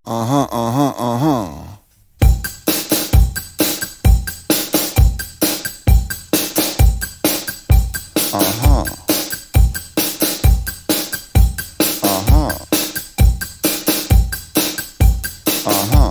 Aha, aha, aha. Aha. Aha. Aha.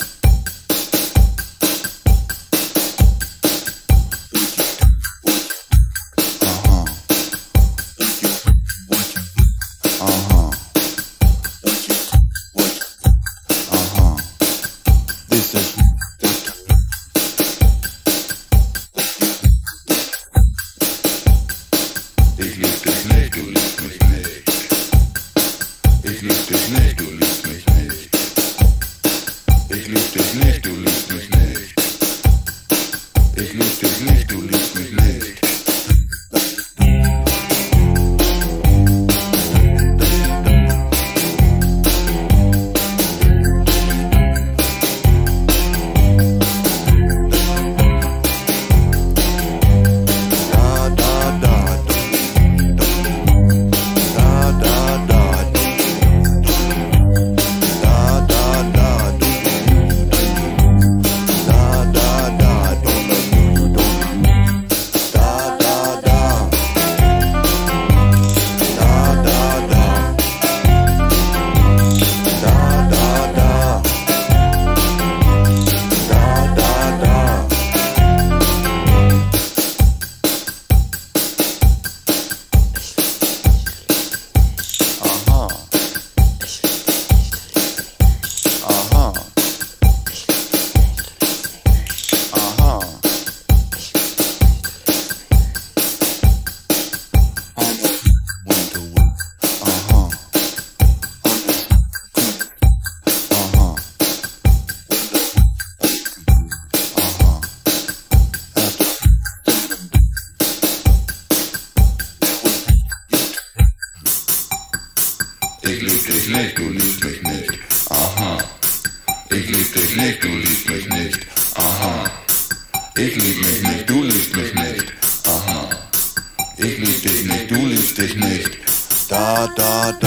Ich lieb dich nicht, du liebst mich nicht. Aha. Ich lieb dich nicht, du liebst mich nicht. Aha. Ich lieb mich nicht, du liebst mich nicht. Aha. Ich lieb dich nicht, du liebst dich nicht. Da, da, da.